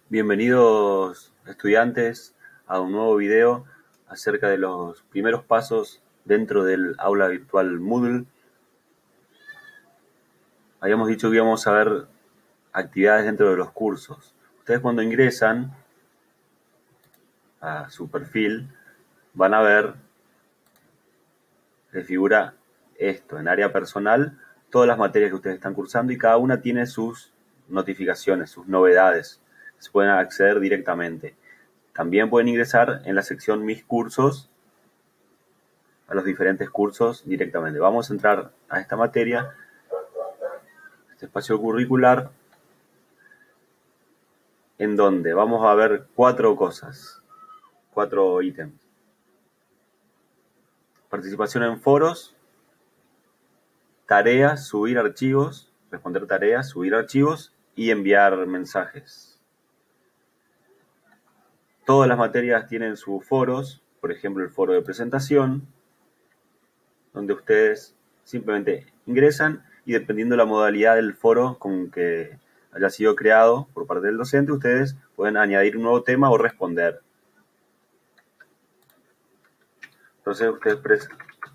Bienvenidos estudiantes a un nuevo video acerca de los primeros pasos dentro del aula virtual Moodle. Habíamos dicho que íbamos a ver actividades dentro de los cursos. Ustedes cuando ingresan a su perfil van a ver, les figura esto, en área personal, todas las materias que ustedes están cursando y cada una tiene sus notificaciones, sus novedades. Se pueden acceder directamente. También pueden ingresar en la sección Mis cursos a los diferentes cursos directamente. Vamos a entrar a esta materia, este espacio curricular, en donde vamos a ver cuatro cosas, cuatro ítems. Participación en foros, tareas, subir archivos, responder tareas, subir archivos y enviar mensajes. Todas las materias tienen sus foros, por ejemplo el foro de presentación, donde ustedes simplemente ingresan y dependiendo de la modalidad del foro con que haya sido creado por parte del docente, ustedes pueden añadir un nuevo tema o responder. Entonces ustedes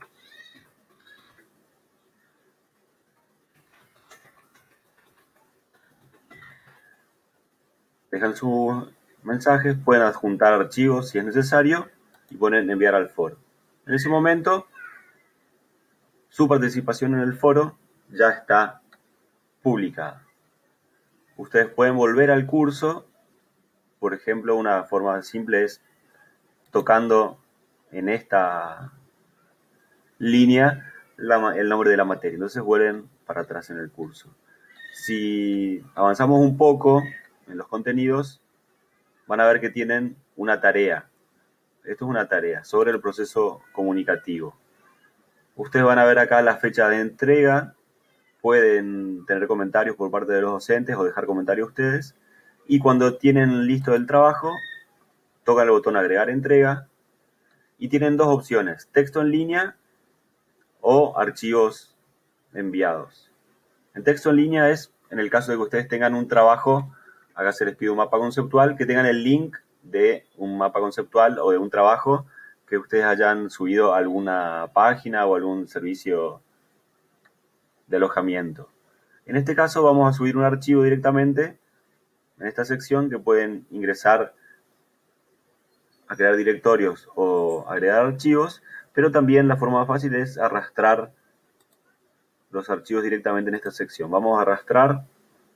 dejan sus mensajes, pueden adjuntar archivos si es necesario y ponen enviar al foro. En ese momento, su participación en el foro ya está publicada. Ustedes pueden volver al curso, por ejemplo, una forma simple es tocando en esta línea el nombre de la materia. Entonces vuelven para atrás en el curso. Si avanzamos un poco en los contenidos, van a ver que tienen una tarea. Esto es una tarea sobre el proceso comunicativo. Ustedes van a ver acá la fecha de entrega. Pueden tener comentarios por parte de los docentes o dejar comentarios ustedes. Y cuando tienen listo el trabajo, tocan el botón agregar entrega. Y tienen dos opciones, texto en línea o archivos enviados. En texto en línea es, en el caso de que ustedes tengan un trabajo, acá se les pide un mapa conceptual, que tengan el link de un mapa conceptual o de un trabajo que ustedes hayan subido a alguna página o algún servicio de alojamiento. En este caso vamos a subir un archivo directamente en esta sección que pueden ingresar a crear directorios o agregar archivos, pero también la forma más fácil es arrastrar los archivos directamente en esta sección. Vamos a arrastrar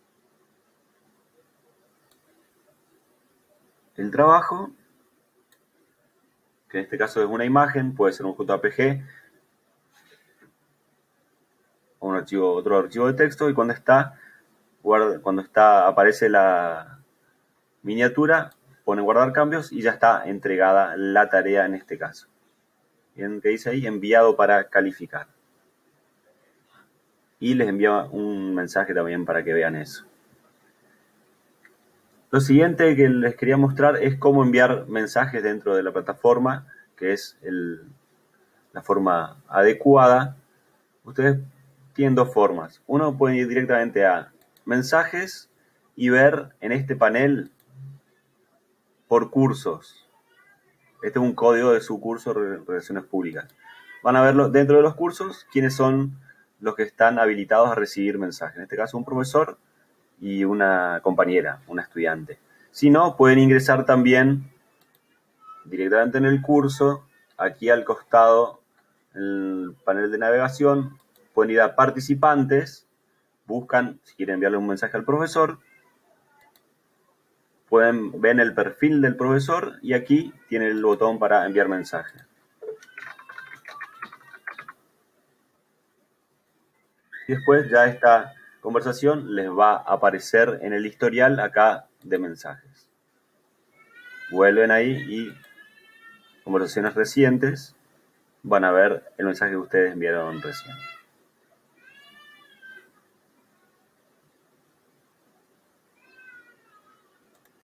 el trabajo, que en este caso es una imagen, puede ser un JPG o otro archivo de texto, y cuando aparece la miniatura, pone guardar cambios y ya está entregada la tarea en este caso. Bien, que dice ahí, enviado para calificar. Y les envía un mensaje también para que vean eso. Lo siguiente que les quería mostrar es cómo enviar mensajes dentro de la plataforma, que es la forma adecuada. Ustedes tienen dos formas. Uno puede ir directamente a mensajes y ver en este panel por cursos. Este es un código de su curso de Relaciones Públicas. Van a verlo dentro de los cursos quiénes son los que están habilitados a recibir mensajes. En este caso un profesor y una compañera, una estudiante. Si no, pueden ingresar también directamente en el curso, aquí al costado, en el panel de navegación, pueden ir a participantes, buscan si quieren enviarle un mensaje al profesor, ven el perfil del profesor y aquí tiene el botón para enviar mensaje. Y después ya esta conversación les va a aparecer en el historial acá de mensajes. Vuelven ahí y conversaciones recientes van a ver el mensaje que ustedes enviaron recién.